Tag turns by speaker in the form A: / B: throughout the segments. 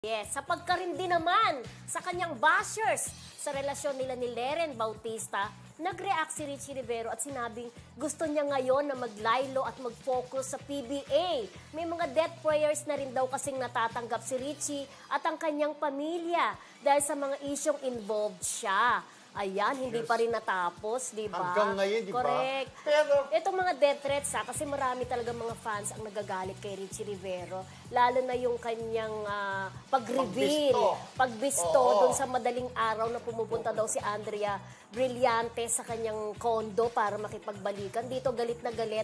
A: Yes, sa pagkarindi naman sa kanyang bashers sa relasyon nila ni Leren Bautista, nag-react si Richie Rivero at sinabing gusto niya ngayon na maglaylo at mag-focus sa PBA. May mga death prayers na rin daw kasing natatanggap si Richie at ang kanyang pamilya dahil sa mga isyong involved siya. Ayan, hindi pa rin natapos, di ba?
B: Hanggang ngayon, di ba?
A: Correct.
B: Pero
A: itong mga death threats, kasi marami talaga mga fans ang nagagalit kay Richie Rivero. Lalo na yung kanyang pag-reveal, pagbisto doon sa madaling araw na pumupunta daw si Andrea Brillante sa kanyang kondo para makipagbalikan. Dito galit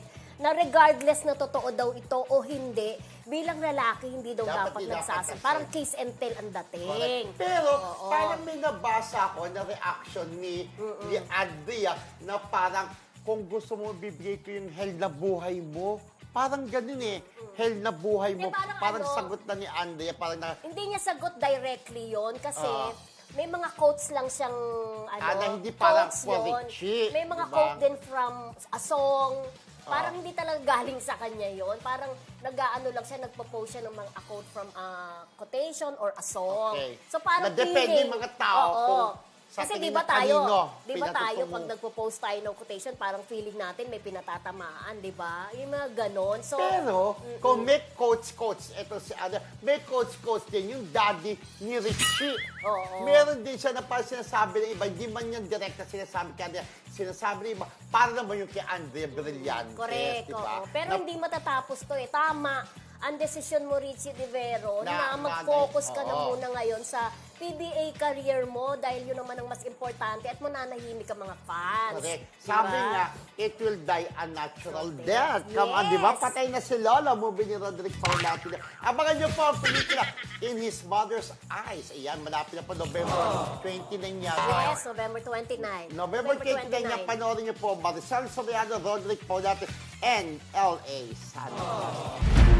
A: na regardless na totoo daw ito o hindi, bilang lalaki hindi daw dapat nagsasama. Parang kiss and tell ang dating.
B: correct. Pero parang may nabasa ako na reaction ni Andrea na parang kung gusto mo bibigay ko yung hell na buhay mo, parang ganun eh. Hell na buhay mo. Parang sagot na ni Andrea.
A: Hindi niya sagot directly yon kasi may mga quotes lang siyang
B: hindi parang
A: for
B: Richie.
A: May mga quote din from a song. Parang hindi talaga galing sa kanya yon. Parang nag-aano lang siya, nagpo-post siya ng mga quote from a quotation or a song.
B: Okay.
A: So parang
B: depende yung mga tao kung
A: kasi di ba tayo pag nagpo-post tayo ng quotation, parang feeling natin may pinatatamaan, di ba? Yung mga ganon. So,
B: pero, kung may coach, eto si Ada, may coach din yung daddy ni Richie. Meron din siya na parang sinasabi ng iba, hindi man yan direkta sinasabi kaya sinasabi ng iba, para naman yung kay Andrea Brillante.
A: Correct,
B: diba?
A: Pero hindi matatapos to eh. Tama. Ang desisyon mo, Richie Rivero, na mag-focus ka na muna ngayon sa PBA career mo dahil yun naman ang mas importante at mananahimik ka mga fans.
B: Correct.
A: Diba?
B: Sabi nga, it will die a natural death. Come on, di ba? Patay na si Lola, movie ni Roderick Paulati. Abangan niyo po ang pelikula In His Mother's Eyes. Ayan, malapit na po November 29 niya.
A: Yes, November 29.
B: November 29 niya, panoorin niyo po Marisol Soriano, Roderick Paulati, and L.A. Santos.